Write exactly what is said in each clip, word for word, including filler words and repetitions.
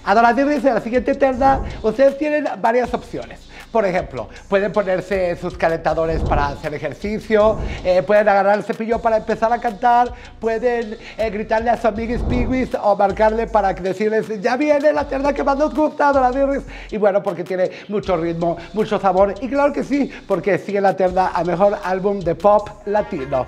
Adoradores de la siguiente terna, ustedes tienen varias opciones. Por ejemplo, pueden ponerse sus calentadores para hacer ejercicio, eh, pueden agarrar el cepillo para empezar a cantar, pueden eh, gritarle a sus amiguis piguis o marcarle para decirles ya viene la terna que más nos gusta, Adoradores. Y bueno, porque tiene mucho ritmo, mucho sabor y claro que sí, porque sigue la terna a mejor álbum de pop latino.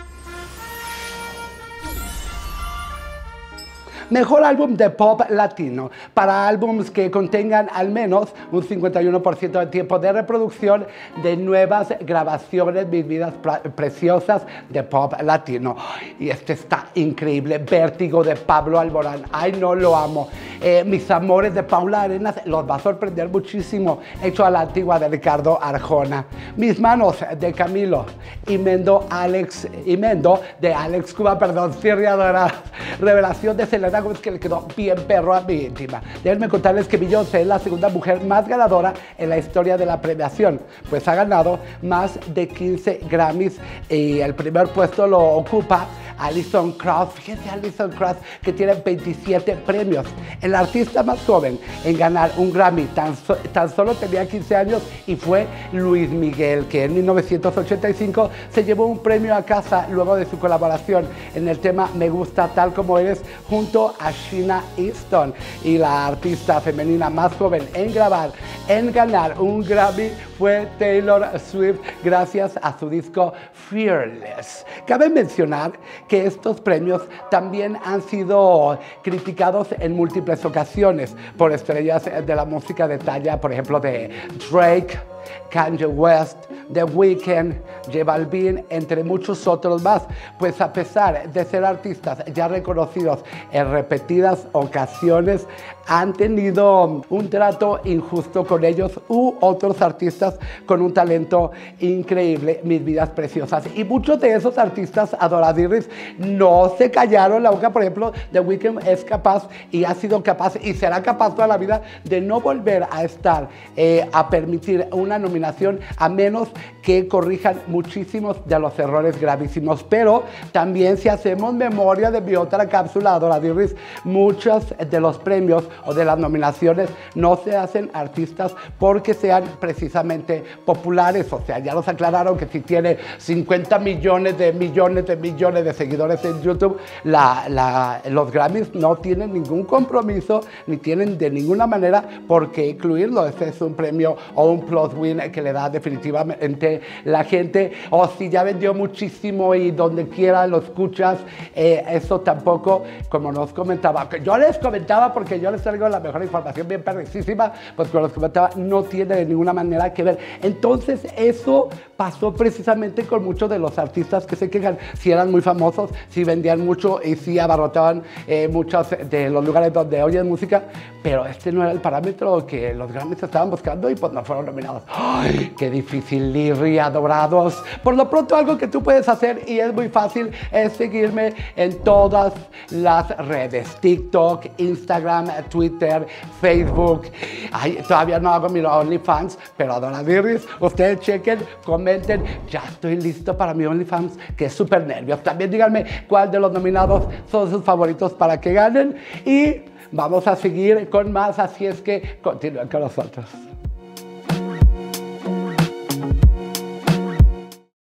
Mejor álbum de pop latino, para álbumes que contengan al menos un cincuenta y uno por ciento de tiempo de reproducción de nuevas grabaciones, mis vidas preciosas de pop latino. Y este está increíble, Vértigo de Pablo Alborán, ay no lo amo. Eh, Mis amores de Paula Arenas, los va a sorprender muchísimo, hecho a la antigua de Ricardo Arjona. Mis manos de Camilo, Imendo, Alex, Imendo de Alex Cuba, perdón, Sierra Dorada, revelación de Selena Gómez que le quedó bien perro a mi íntima. Déjenme contarles que Beyoncé es la segunda mujer más ganadora en la historia de la premiación, pues ha ganado más de quince Grammys y el primer puesto lo ocupa Alison Krauss. Fíjense, Alison Krauss, que tiene veintisiete premios. El artista más joven en ganar un Grammy tan, so, tan solo tenía quince años y fue Luis Miguel, que en mil novecientos ochenta y cinco se llevó un premio a casa luego de su colaboración en el tema Me Gusta Tal Como Eres junto a Sheena Easton. Y la artista femenina más joven en grabar, en ganar un Grammy fue Taylor Swift gracias a su disco Fearless. Cabe mencionar que estos premios también han sido criticados en múltiples ocasiones por estrellas de la música de talla, por ejemplo, de Drake, Kanye West, The Weeknd, J Balvin, entre muchos otros más, pues a pesar de ser artistas ya reconocidos en repetidas ocasiones, han tenido un trato injusto con ellos u otros artistas con un talento increíble, mis vidas preciosas. Y muchos de esos artistas adoradores no se callaron la boca. Por ejemplo, The Weeknd es capaz y ha sido capaz y será capaz toda la vida de no volver a estar, eh, a permitir una nominación a menos que corrijan muchísimos de los errores gravísimos. Pero también, si hacemos memoria de mi otra cápsula, Adoradores, muchos de los premios o de las nominaciones no se hacen artistas porque sean precisamente populares. O sea, ya nos aclararon que si tiene cincuenta millones de millones de millones de seguidores en YouTube, la, la, los Grammys no tienen ningún compromiso ni tienen de ninguna manera por qué incluirlo. Este es un premio o un plus win que le da definitivamente la gente. O si ya vendió muchísimo y donde quiera lo escuchas, eh, eso tampoco, como nos comentaba, que yo les comentaba porque yo les traigo la mejor información bien perrísima, pues como les comentaba, no tiene de ninguna manera que ver. Entonces eso pasó precisamente con muchos de los artistas que se quejan, si eran muy famosos, si vendían mucho y si abarrotaban eh, muchos de los lugares donde oyen música, pero este no era el parámetro que los Grammys estaban buscando y pues no fueron nominados. ¡Ay, qué difícil, Lirri, adorados! Por lo pronto, algo que tú puedes hacer y es muy fácil es seguirme en todas las redes, TikTok, Instagram, Twitter, Facebook. Ay, todavía no hago mi OnlyFans, pero Adoradores, ustedes chequen, comenten, ya estoy listo para mi OnlyFans, que es súper nervios. También díganme cuál de los nominados son sus favoritos para que ganen y vamos a seguir con más, así es que continúen con nosotros.